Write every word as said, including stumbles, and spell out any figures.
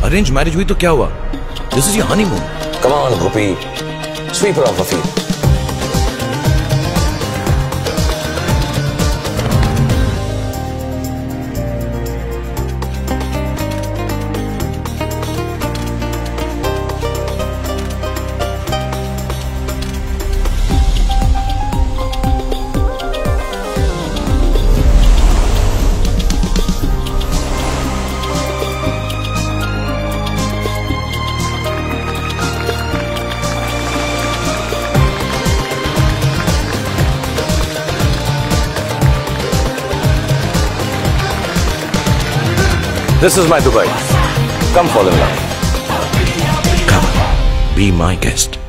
Arrange marriage हुई तो क्या हुआ? This is your honeymoon. Come on, Gopi. Sweep her off her feet. This is my Dubai. Come fall in love. Come, be my guest.